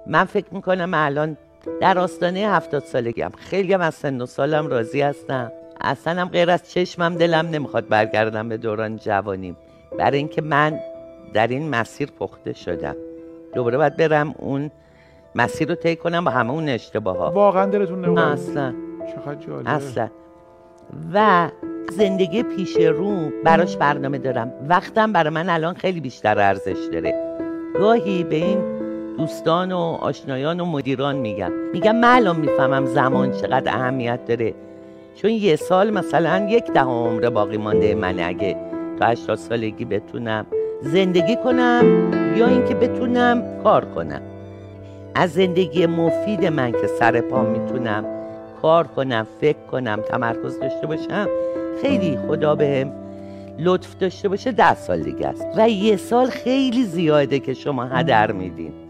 من فکر میکنم الان در آستانه 70 سالگیم، خیلی هم از سن و سالم راضی هستم. اصلا هم غیر از چشمم دلم نمیخواد برگردم به دوران جوانیم، برای اینکه من در این مسیر پخته شدم. دوباره باید برم اون مسیر رو طی کنم با همه اون اشتباهات. واقعا دلتون نمیخواد؟ اصلا چقدر جالبه. اصلا. و زندگی پیش رو براش برنامه دارم. وقتم برای من الان خیلی بیشتر ارزش داره. گاهی به این دوستان و آشنایان و مدیران میگم من الان میفهمم زمان چقدر اهمیت داره. چون یه سال مثلا 1/10 عمر باقی مانده من، اگه تا 80 سالگی بتونم زندگی کنم یا اینکه بتونم کار کنم. از زندگی مفید من که سر پا میتونم کار کنم، فکر کنم، تمرکز داشته باشم، خیلی خدا بهم لطف داشته باشه 10 سال دیگه است. و 1 سال خیلی زیاده که شما هدر میدین.